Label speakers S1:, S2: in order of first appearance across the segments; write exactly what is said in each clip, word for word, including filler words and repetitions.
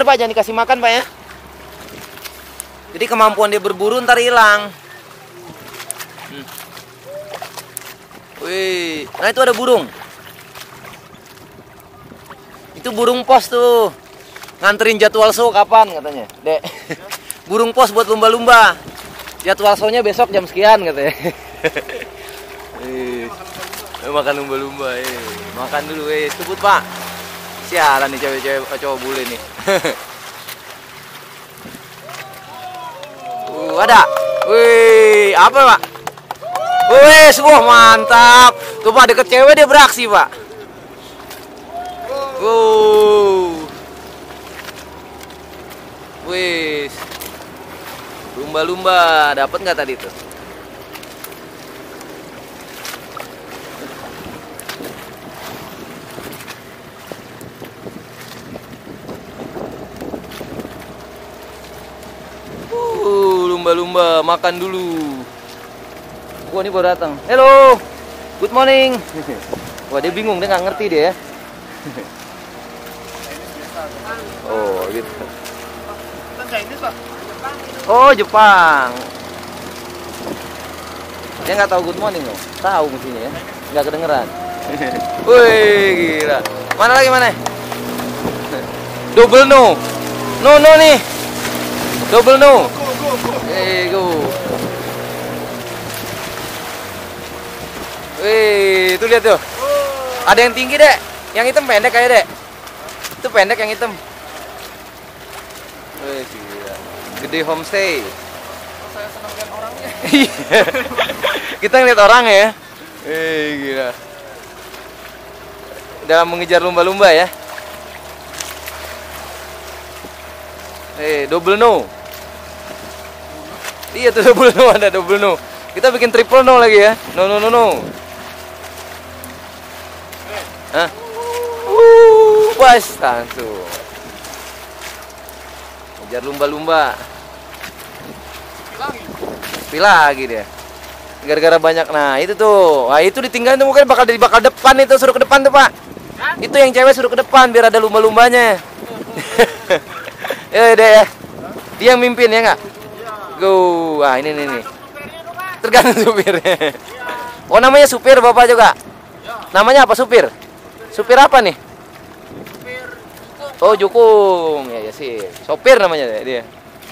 S1: bener Pak, jangan dikasih makan Pak ya. Jadi kemampuan dia berburu ntar hilang. Hmm. Wih, nah itu ada burung. Itu burung pos tuh. Nganterin jadwal show kapan katanya, Dek. Burung pos buat lumba-lumba. Jadwal show-nya besok jam sekian katanya. Eh, makan lumba-lumba, eh. Makan dulu, eh. Sebut Pak. Sialan nih cewek-cewek cowok bule nih. uh, ada. Wih, apa Pak? Wih, wah mantap. Tuh Pak, deket cewek dia beraksi Pak. Wow. Wih. Lumba-lumba, dapat nggak tadi tuh? Uh, lumba-lumba makan dulu. Wah, ini baru datang. Hello, good morning. Wah, dia bingung, dia nggak ngerti dia ya. Oh, gitu. Oh, Jepang. Dia nggak tahu good morning loh. Tahu mestinya ya. Nggak kedengeran. Wih, gila. Mana lagi mana? Double no. No no nih. Double no. Eh, go. Wih, itu lihat tuh. Ada yang tinggi, Dek. Yang hitam pendek kayak, Dek. Itu pendek yang hitam. Wih, gila. Gede homestay.
S2: Saya senang lihat orangnya.
S1: Kita ngeliat orang ya. Eh, gila. Dalam mengejar lumba-lumba ya. Eh, double no. Iya tuh double no, ada double no. Kita bikin triple no lagi ya. No no no no. Hah? Uh, pas langsung. Ngejar lumba-lumba. Sepi lagi dia. Gara-gara banyak. Nah, itu tuh. Nah, itu ditinggalin tuh mungkin bakal bakal depan itu, suruh ke depan tuh, Pak. Hah? Itu yang cewek suruh ke depan biar ada lumba-lumbanya. Ya, deh ya. Dia yang mimpin ya enggak? Go. Wah, ini nih nih. Tergantung supirnya. Oh, namanya supir Bapak juga? Namanya apa supir? Supir apa nih? Oh, Jukung. Ya, ya sih. Sopir namanya dia.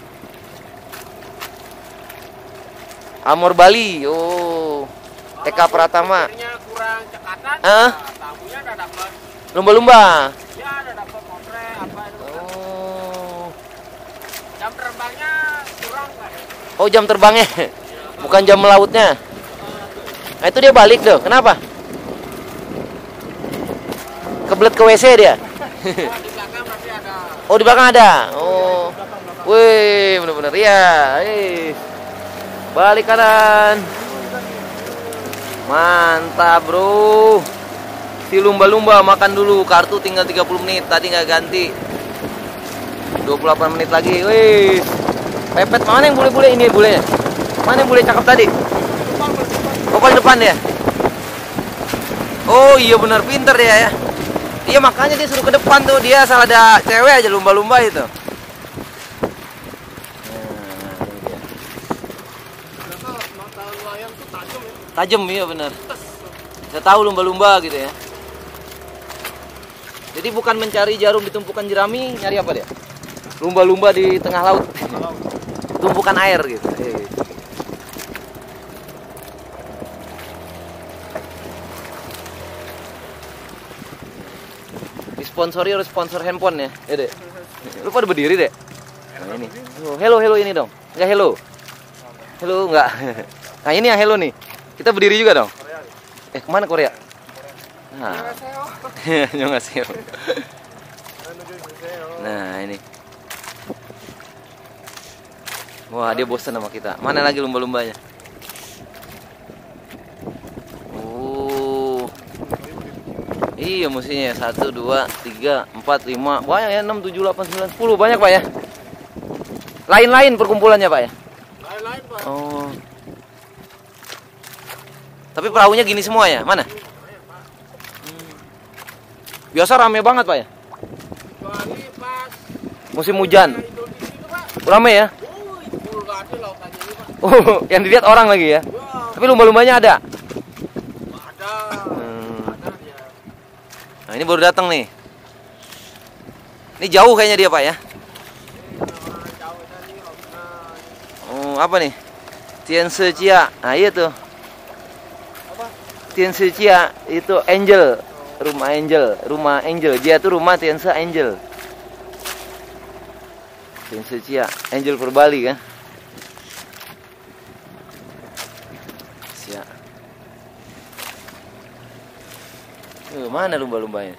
S1: Amor Bali. Oh. T K Pratama.
S2: Kurang cekatan.
S1: Ah?
S2: Tamunya udah dapat.
S1: Lumba-lumba.
S2: Ya, udah dapat motre apa itu.
S1: Oh.
S2: Jam terbangnya kurang kan?
S1: Oh, jam terbangnya. Bukan jam melautnya. Nah, itu dia balik tuh. Kenapa? Kebelet ke W C dia.
S2: Oh, di belakang masih ada.
S1: Oh, di belakang ada. Oh. Wih, bener-bener ya. Eh. Balik kanan. Mantap, Bro. Si lumba-lumba makan dulu. Kartu tinggal tiga puluh menit. Tadi nggak ganti. dua puluh delapan menit lagi. Wih. Pepet mana yang bule-bule ini bulenya? Mana yang bule cakep tadi? Oh, paling depan ya. Oh, iya benar, pinter dia ya. Iya, makanya dia suruh ke depan tuh. Dia asal ada cewek aja lumba-lumba itu. Tajam ya benar. Saya tahu lumba-lumba gitu ya. Jadi bukan mencari jarum di tumpukan jerami, nyari apa dia? Lumba-lumba di tengah laut. Tumpukan air gitu. Disponsori oleh sponsor handphone ya. Ya, Dek. Lu pada berdiri, Dek. Nah, ini. Oh, hello hello ini dong. Enggak hello. Hello enggak. Nah, ini yang hello nih. Kita berdiri juga dong. Eh, kemana Korea? Nah. Annyeonghaseyo. Nah, ini. Wah, dia bosan sama kita. Mana lagi lumba-lumbanya? Oh. Iya, mestinya satu, dua, tiga, empat, lima. Banyak ya, enam, tujuh, delapan, sembilan, sepuluh. Banyak, Pak ya? Lain-lain perkumpulannya, Pak ya?
S2: Lain-lain, Pak.
S1: Oh. Tapi perahunya gini semua ya? Mana? Hmm. Biasa rame banget, Pak ya?
S2: Kecuali pas
S1: Musim hujan.
S2: Idul Fitri itu, Pak.
S1: Rame ya?
S2: Oh, itu full nggak ada lautannya ini, Pak.
S1: Oh, yang dilihat orang lagi ya.
S2: Wah,
S1: Tapi lumba-lumbanya ada.
S2: ada.
S1: Hmm.
S2: Ada dia.
S1: Nah, ini baru datang nih. Ini jauh kayaknya dia, Pak ya.
S2: Ini orang jauh tadi, nah,
S1: Oh, apa nih? Tianse Jia. Nah, iya tuh.
S2: apa?
S1: Tianse Jia itu angel. Rumah angel, rumah angel. Dia tuh rumah Tianse angel. Tianse Jia, angel Purbali kan. Siap. Uh, mana lumba-lumbanya?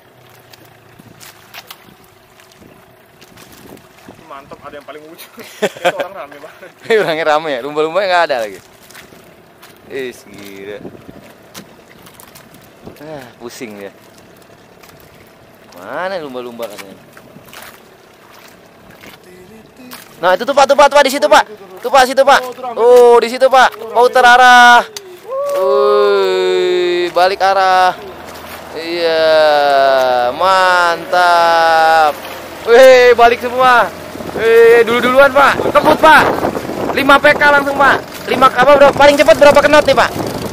S2: Mantap, ada yang paling ujung. Itu orang rame banget.
S1: Orangnya rame ya, lumba-lumbanya nggak ada lagi. Is gila. Ah, pusing ya. Mana lumba-lumba katanya? Nah itu tuh Pak, tuh Pak, tuh Pak, di situ Pak. Tuh Pak, situ Pak. Oh, di situ Pak. Mau terarah. Wih, balik arah. Iya, mantap. Wih, balik semua. Wih, dulu-duluan Pak. Kebut Pak. lima P K langsung Pak. lima apa berapa paling cepat berapa knot nih Pak?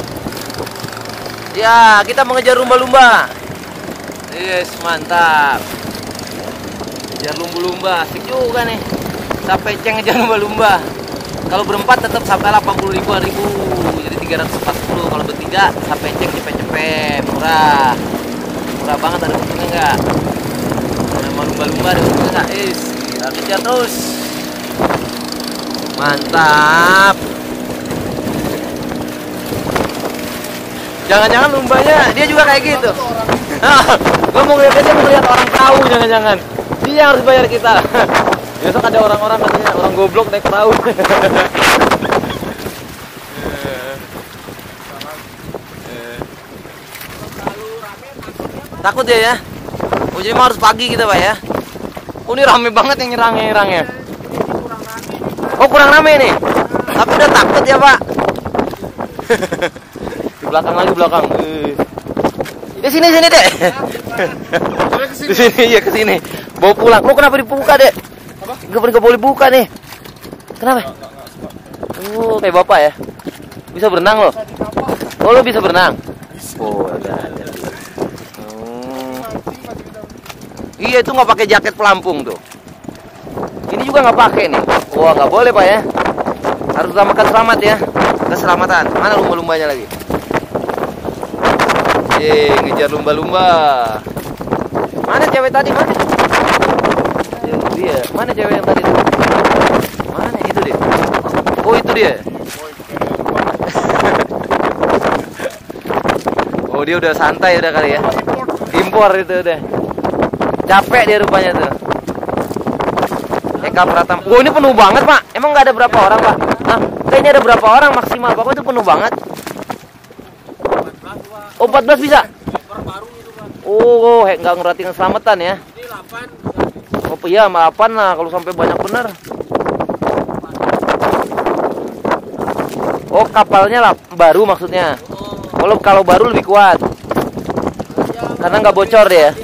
S1: Ya, kita mengejar lumba-lumba. Yes, mantap. Ngejar lumba-lumba, asik juga nih. Sampai ceng ngejar lumba-lumba. Kalau berempat tetap sampai delapan puluh ribu ribu. Jadi tiga ratus empat puluh. Kalau bertiga sampai ceng cepet-cepet, murah. Murah banget, ada untungnya enggak? Nama lumba-lumba ada untungnya enggak? Is, kita kejar terus. Mantap. Jangan-jangan lumbanya dia juga kayak gitu. Gue mau ngeliat dia mau lihat orang tahu, jangan-jangan dia harus bayar kita. Besok ada orang-orang katanya orang goblok naik perahu. Takut ya ya. Oh, jadi harus pagi kita Pak ya. Oh, ini rame banget yang nyerang-nyerangnya. Oh, kurang rame nih. Tapi udah takut ya Pak. Di belakang lagi belakang. Di sini sini deh. Di sini ya ke sini. Bawa pulang. Lo kenapa dibuka deh?
S2: Apa?
S1: Gak nggak boleh buka nih. Kenapa? Oh, kayak bapak ya. Bisa berenang lo? Oh, lo bisa berenang? Oh, ada ada. Oh. Iya, itu nggak pakai jaket pelampung tuh. Ini juga nggak pakai nih. Wah, nggak boleh Pak ya. Harus utamakan selamat ya. Keselamatan. Mana lumba-lumbanya lagi? Yeay, ngejar lumba-lumba. Mana cewek tadi? Mana? Ya, dia. Mana cewek yang tadi? Mana? Itu dia. Oh, itu dia. Oh, dia udah santai udah kali ya. Impor itu udah. Capek dia rupanya tuh. Eka Pratama. Oh, ini penuh banget Pak. Emang nggak ada berapa orang Pak? Nah, kayaknya ada berapa orang maksimal. Pokoknya itu penuh banget. Oh, empat belas bisa? Oh, he, nggak ngerhatiin keselamatan ya?
S2: Ini delapan.
S1: Oh iya, delapan lah kalau sampai banyak bener. Oh, kapalnya lah baru maksudnya. Kalau kalau baru lebih kuat. Karena nggak bocor deh ya.